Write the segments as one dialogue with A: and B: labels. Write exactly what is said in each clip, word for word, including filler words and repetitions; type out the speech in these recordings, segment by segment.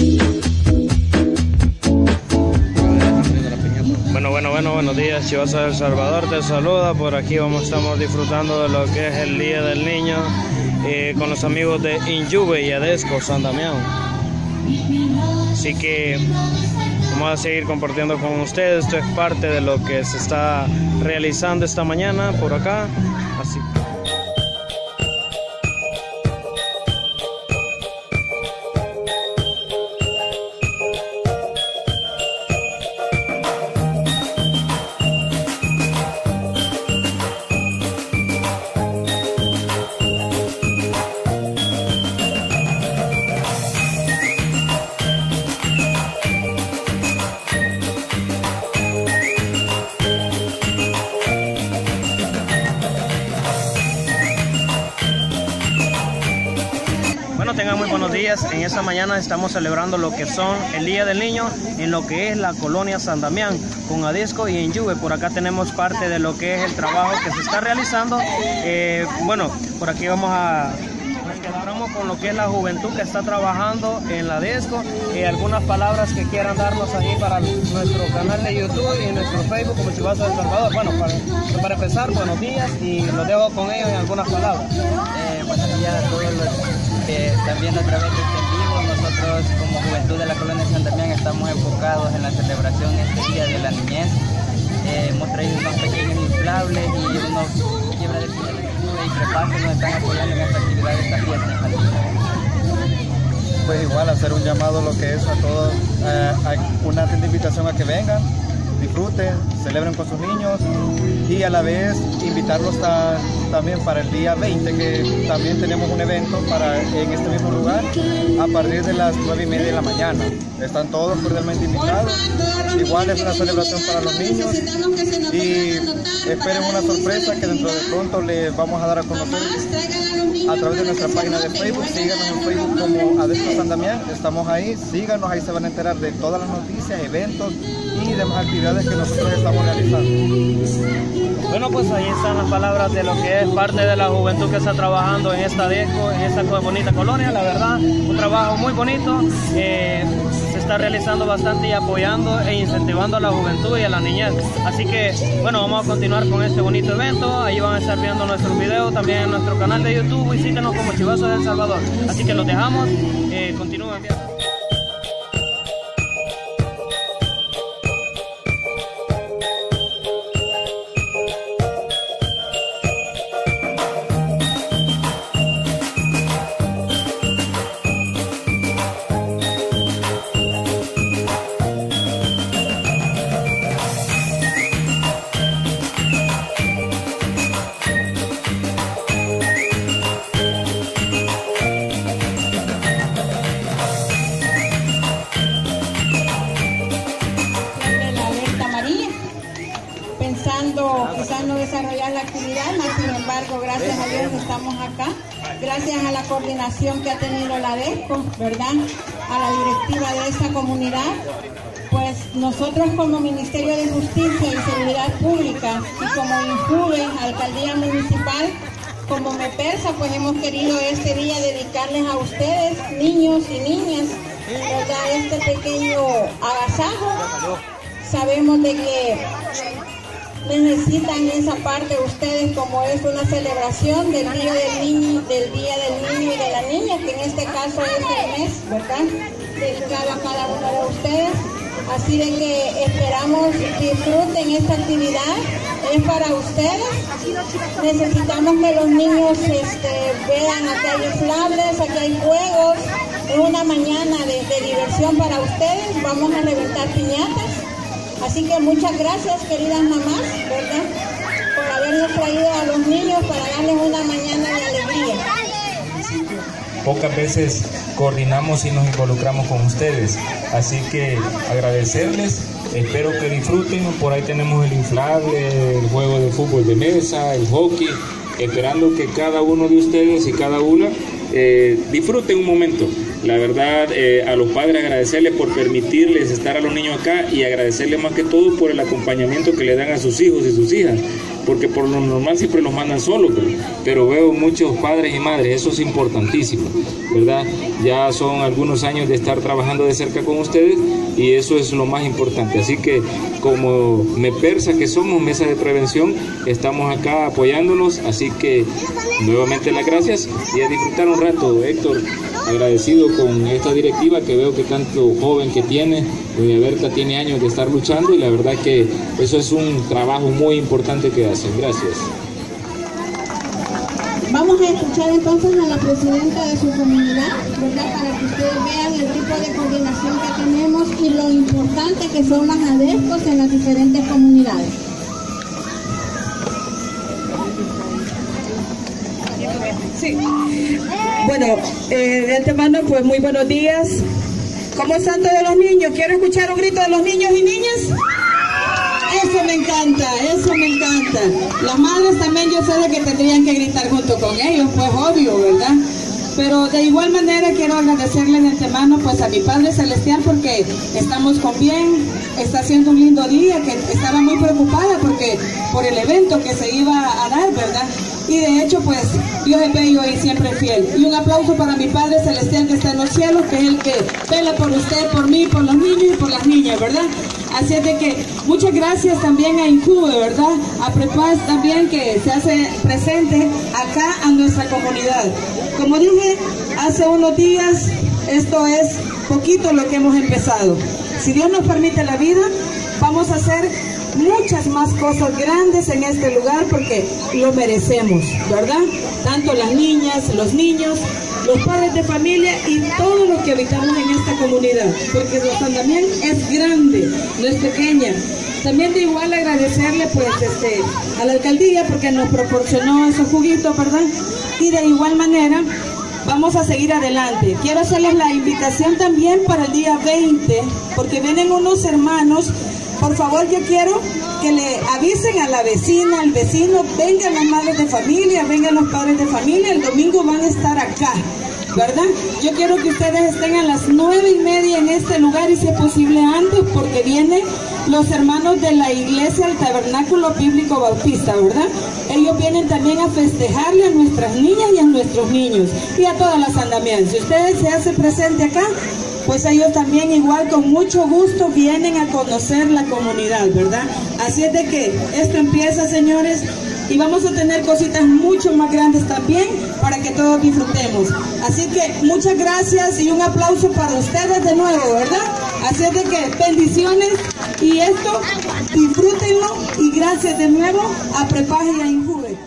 A: Bueno, bueno, bueno, buenos días, Chivazo del Salvador te saluda. Por aquí vamos, estamos disfrutando de lo que es el Día del Niño eh, con los amigos de Injuve y Adesco San Damián. Así que vamos a seguir compartiendo con ustedes. Esto es parte de lo que se está realizando esta mañana por acá. Así tengan muy buenos días. En esta mañana estamos celebrando lo que son el Día del Niño en lo que es la colonia San Damián con Adesco y Injuve. Por acá tenemos parte de lo que es el trabajo que se está realizando. Eh, bueno, por aquí vamos a nos quedamos con lo que es la juventud que está trabajando en la Adesco. Eh, algunas palabras que quieran darnos ahí para nuestro canal de YouTube y nuestro Facebook como Chivazo del Salvador. Bueno, para, para empezar, buenos días y los dejo con ellos en algunas palabras.
B: Eh, buenos días a todos los que están viendo a través de este en vivo. Nosotros como Juventud de la Colonia San Damián estamos enfocados en la celebración de este Día de la Niñez. Eh, hemos traído unos pequeños inflables y unos quiebra de piel y crepasos nos están apoyando en esta actividad de esta fiesta.
C: Pues igual hacer un llamado lo que es a todos, eh, a una atenta invitación a que vengan, disfruten, celebren con sus niños y a la vez invitarlos ta, también para el día veinte, que también tenemos un evento para, en este mismo lugar a partir de las nueve y media de la mañana. Están todos cordialmente invitados. Igual es una celebración para los niños y esperen una sorpresa que dentro de pronto les vamos a dar a conocer a través de nuestra página de Facebook. Síganos en Facebook como Adesco San Damián, estamos ahí, síganos, ahí se van a enterar de todas las noticias, eventos y demás actividades que nosotros estamos realizando.
A: Bueno, pues ahí están las palabras de lo que es parte de la juventud que está trabajando en esta Adesco, en esta bonita colonia. La verdad, un trabajo muy bonito, eh, se está realizando bastante y apoyando e incentivando a la juventud y a la niñez. Así que, bueno, vamos a continuar con este bonito evento. Ahí van a estar viendo nuestros videos también en nuestro canal de YouTube. Visítenos como Chivazo del Salvador. Así que los dejamos, eh, continúen viendo.
D: Quizás no desarrollar la actividad, mas sin embargo, gracias a Dios estamos acá, gracias a la coordinación que ha tenido la Adesco, ¿verdad? A la directiva de esta comunidad, pues nosotros como Ministerio de Justicia y Seguridad Pública y como Injuve, Alcaldía Municipal, como MEPERSA, pues hemos querido este día dedicarles a ustedes, niños y niñas, ¿verdad? Este pequeño agasajo. Sabemos de que necesitan esa parte ustedes, como es una celebración del Día del Niño, del Día del Niño y de la Niña, que en este caso es el mes, ¿verdad?, dedicado a cada uno de ustedes. Así de que esperamos disfruten esta actividad, es para ustedes. Necesitamos que los niños este, vean, aquí hay inflables, aquí hay juegos, es una mañana de, de diversión para ustedes, vamos a reventar piñatas. Así que muchas gracias, queridas mamás, ¿verdad?, por habernos traído a los niños para darles una mañana de alegría.
E: Pocas veces coordinamos y nos involucramos con ustedes, así que agradecerles, espero que disfruten. Por ahí tenemos el inflable, el juego de fútbol de mesa, el hockey, esperando que cada uno de ustedes y cada una eh, disfruten un momento. La verdad, eh, a los padres agradecerles por permitirles estar a los niños acá y agradecerles más que todo por el acompañamiento que le dan a sus hijos y sus hijas, porque por lo normal siempre los mandan solos, pero, pero veo muchos padres y madres, eso es importantísimo, ¿verdad? Ya son algunos años de estar trabajando de cerca con ustedes y eso es lo más importante. Así que como MEPERSA que somos, Mesa de Prevención, estamos acá apoyándolos, así que nuevamente las gracias y a disfrutar un rato. Héctor, agradecido con esta directiva que veo que tanto joven que tiene, doña Berta tiene años de estar luchando y la verdad que eso es un trabajo muy importante que hacen. Gracias.
D: Vamos a escuchar entonces a la presidenta de su comunidad, ¿verdad? Para que ustedes vean el tipo de coordinación que tenemos y lo importante que son las ADESCOs en las diferentes comunidades.
F: Sí. Bueno, eh, de antemano, pues muy buenos días. ¿Cómo están todos los niños? Quiero escuchar un grito de los niños y niñas. Eso me encanta, eso me encanta. Las madres también yo sé de que tendrían que gritar junto con ellos, pues obvio, ¿verdad? Pero de igual manera quiero agradecerle de antemano pues a mi Padre Celestial porque estamos con bien, está siendo un lindo día, que estaba muy preocupada porque por el evento que se iba a dar, ¿verdad? Y de hecho pues Dios es bello y siempre fiel. Y un aplauso para mi Padre Celestial que está en los cielos, que es el que vela por usted, por mí, por los niños y por las niñas, ¿verdad? Así es de que muchas gracias también a INJUVE, ¿verdad? A PREPAS también que se hace presente acá a nuestra comunidad. Como dije hace unos días, esto es poquito lo que hemos empezado. Si Dios nos permite la vida, vamos a hacer muchas más cosas grandes en este lugar porque lo merecemos, ¿verdad? Tanto las niñas, los niños, los padres de familia y todos los que habitamos en esta comunidad, porque San Damián es grande, no es pequeña. También de igual agradecerle pues este a la alcaldía porque nos proporcionó esos juguitos, ¿verdad? Y de igual manera vamos a seguir adelante. Quiero hacerles la invitación también para el día veinte, porque vienen unos hermanos. Por favor, yo quiero que le avisen a la vecina, al vecino, vengan las madres de familia, vengan los padres de familia, el domingo van a estar acá, ¿verdad? Yo quiero que ustedes estén a las nueve y media en este lugar y si es posible antes, porque vienen los hermanos de la iglesia del Tabernáculo Bíblico Bautista, ¿verdad? Ellos vienen también a festejarle a nuestras niñas y a nuestros niños y a toda la San Damián. Si ustedes se hacen presente acá, pues ellos también igual con mucho gusto vienen a conocer la comunidad, ¿verdad? Así es de que esto empieza, señores, y vamos a tener cositas mucho más grandes también para que todos disfrutemos. Así que muchas gracias y un aplauso para ustedes de nuevo, ¿verdad? Así es de que bendiciones y esto, disfrútenlo y gracias de nuevo a PREPAS y a INJUVE.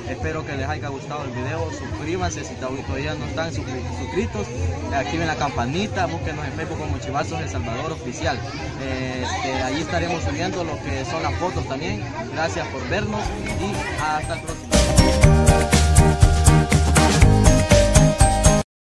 G: Espero que les haya gustado el video. Suscríbanse si todavía no están suscritos. Activen la campanita. Búsquenos en Facebook como Chivazos El Salvador Oficial. Este, allí estaremos subiendo lo que son las fotos también. Gracias por vernos y hasta el próximo.